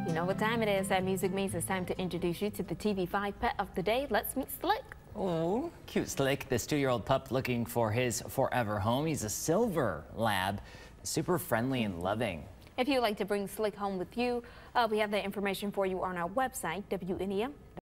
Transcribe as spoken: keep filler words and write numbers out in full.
You know what time it is. That music means it's time to introduce you to the T V five Pet of the Day. Let's meet Slick. Oh, cute Slick, this two-year-old pup looking for his forever home. He's a silver lab, super friendly and loving. If you'd like to bring Slick home with you, uh, we have that information for you on our website, W N E M